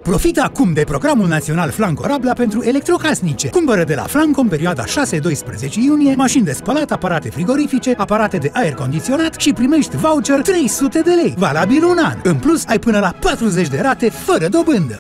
Profită acum de programul național Flanco Rabla pentru electrocasnice. Cumpără de la Flanco în perioada 6-12 iunie mașini de spălat, aparate frigorifice, aparate de aer condiționat și primești voucher 300 de lei, valabil un an. În plus, ai până la 40 de rate fără dobândă.